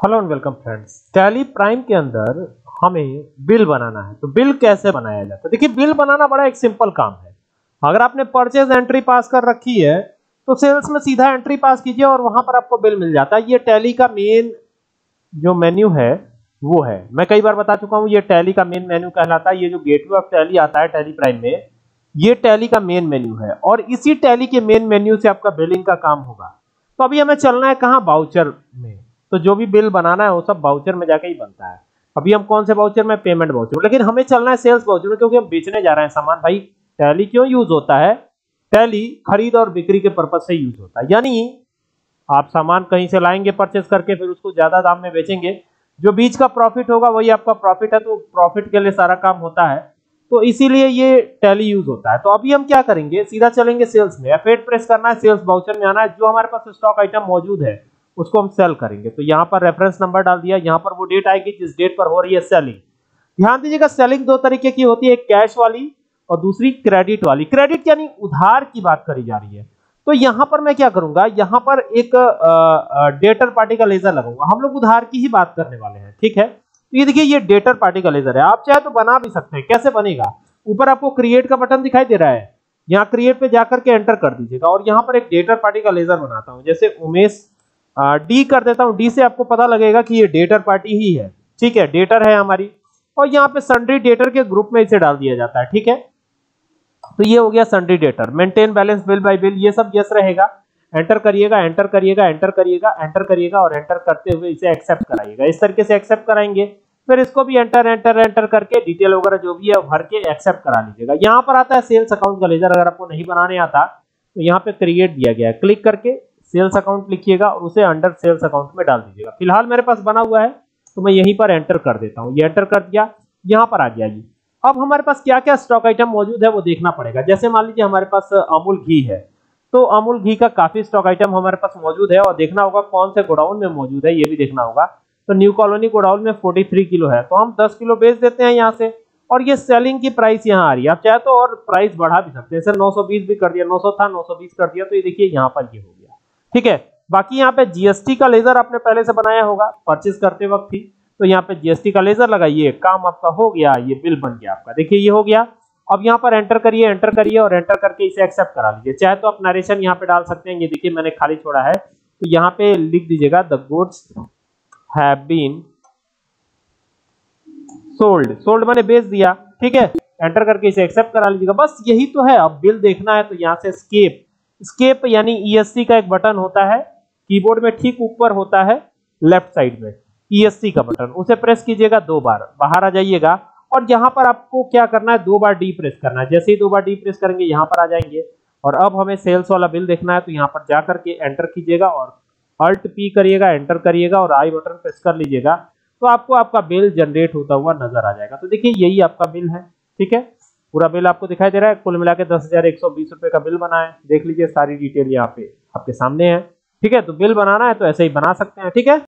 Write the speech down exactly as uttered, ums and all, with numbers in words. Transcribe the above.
Hello and welcome friends. Tally Prime के अंदर हमें बिल बनाना है। तो बिल कैसे बनाया जाता है? देखिए, बिल बनाना बड़ा एक सिंपल काम है। अगर आपने परचेज एंट्री पास कर रखी है तो सेल्स में सीधा एंट्री पास कीजिए और वहां पर आपको बिल मिल जाता है। ये टैली का मेन जो मेन्यू है वो है, मैं कई बार बता चुका हूं, ये टैली का मेन मेन्यू कहलाता है। ये जो गेटवे ऑफ टैली आता है टैली प्राइम में, ये टैली का मेन मेन्यू है और इसी टैली के मेन मेन्यू से आपका बिलिंग का काम होगा। तो अभी हमें चलना है कहां? बाउचर में। तो जो भी बिल बनाना है वो सब बाउचर में जाके ही बनता है। अभी हम कौन से बाउचर में? Payment voucher. लेकिन हमें चलना है सेल्स बाउचर में, क्योंकि हम बेचने जा रहे हैं सामान। भाई टैली क्यों यूज होता है? टैली खरीद और बिक्री के पर्पज से यूज होता है। यानी आप सामान कहीं से लाएंगे परचेस करके, फिर उसको ज्यादा दाम में बेचेंगे, जो बीच का प्रॉफिट होगा वही आपका प्रॉफिट है। तो प्रॉफिट के लिए सारा काम होता है, तो इसीलिए ये टैली यूज होता है। तो अभी हम क्या करेंगे? सीधा चलेंगे सेल्स में। एफ एट प्रेस करना है, सेल्स बाउचर में आना है। जो हमारे पास स्टॉक आइटम मौजूद है उसको हम सेल करेंगे। तो यहाँ पर रेफरेंस नंबर डाल दिया, यहाँ पर वो डेट आएगी जिस डेट पर हो रही है सेलिंग। ध्यान दीजिएगा, सेलिंग दो तरीके की होती है, एक कैश वाली और दूसरी क्रेडिट वाली। क्रेडिट यानी उधार की बात करी जा रही है। तो यहाँ पर मैं क्या करूंगा? यहाँ पर एक डेटर पार्टी का लेजर लगाऊंगा। हम लोग उधार की ही बात करने वाले हैं, ठीक है। तो ये देखिए, ये डेटर पार्टी का लेजर है। आप चाहे तो बना भी सकते हैं। कैसे बनेगा? ऊपर आपको क्रिएट का बटन दिखाई दे रहा है, यहाँ क्रिएट पे जाकर के एंटर कर दीजिएगा और यहाँ पर एक डेटर पार्टी का लेजर बनाता हूँ। जैसे उमेश डी कर देता हूँ। डी से आपको पता लगेगा कि ये डेटर पार्टी ही है, ठीक है, डेटर है हमारी। और यहाँ पे सन्ड्री डेटर के ग्रुप में इसे डाल दिया जाता है, ठीक है। तो ये हो गया sundry debtor. Maintain balance bill by bill, ये सब यस रहेगा। एंटर करिएगा, एंटर करिएगा, एंटर करिएगा, एंटर करिएगा और एंटर करते हुए इसे एक्सेप्ट कराइएगा। इस तरीके से एक्सेप्ट कराएंगे, फिर इसको भी एंटर एंटर एंटर करके डिटेल वगैरह जो भी है भर के एक्सेप्ट करा लीजिएगा। यहाँ पर आता है सेल्स अकाउंट का लेजर। अगर आपको नहीं बनाने आता तो यहाँ पे क्रिएट दिया गया है, क्लिक करके सेल्स अकाउंट लिखिएगा और उसे अंडर सेल्स अकाउंट में डाल दीजिएगा। फिलहाल मेरे पास बना हुआ है तो मैं यहीं पर एंटर कर देता हूँ। ये एंटर कर दिया, यहाँ पर आ गया जी। अब हमारे पास क्या क्या स्टॉक आइटम मौजूद है वो देखना पड़ेगा। जैसे मान लीजिए हमारे पास अमूल घी है, तो अमूल घी का काफी स्टॉक आइटम हमारे पास मौजूद है और देखना होगा कौन से गोडाउन में मौजूद है, ये भी देखना होगा। तो न्यू कॉलोनी गोडाउन में तैंतालीस किलो है, तो हम दस किलो बेच देते हैं यहाँ से और ये सेलिंग की प्राइस यहाँ आ रही है। आप चाहे तो और प्राइस बढ़ा भी सकते हैं, सर नौ सौ बीस भी कर दिया, नौ सौ था नौ सौ बीस कर दिया। तो ये देखिए यहाँ पर ये हो गया, ठीक है। बाकी यहाँ पे जीएसटी का लेजर आपने पहले से बनाया होगा परचेज करते वक्त ही, तो यहाँ पे जीएसटी का लेजर लगाइए, काम आपका हो गया, ये बिल बन गया आपका। देखिए ये हो गया। अब यहाँ पर एंटर करिए, एंटर करिए और एंटर करके इसे एक्सेप्ट करा लीजिए। चाहे तो आप नरेशन यहाँ पे डाल सकते हैं। ये देखिए मैंने खाली छोड़ा है, तो यहाँ पे लिख दीजिएगा the goods have been sold. Sold मैंने बेच दिया, ठीक है। एंटर करके इसे एक्सेप्ट करा लीजिएगा। बस यही तो है। अब बिल देखना है तो यहाँ से स्केप स्केप यानी ईएससी का एक बटन होता है कीबोर्ड में, ठीक ऊपर होता है लेफ्ट साइड में ईएससी का बटन, उसे प्रेस कीजिएगा दो बार, बाहर आ जाइएगा और यहाँ पर आपको क्या करना है? दो बार डी प्रेस करना है। जैसे ही दो बार डी प्रेस करेंगे यहाँ पर आ जाएंगे और अब हमें सेल्स वाला बिल देखना है। तो यहाँ पर जाकर के एंटर कीजिएगा और अल्ट पी करिएगा, एंटर करिएगा और आई बटन प्रेस कर लीजिएगा, तो आपको आपका बिल जनरेट होता हुआ नजर आ जाएगा। तो देखिए यही आपका बिल है, ठीक है। पूरा बिल आपको दिखाई दे रहा है। कुल मिला के दस हजार एक सौ बीस रुपए का बिल बना है। देख लीजिए सारी डिटेल यहाँ पे आपके सामने है, ठीक है। तो बिल बनाना है तो ऐसे ही बना सकते हैं, ठीक है।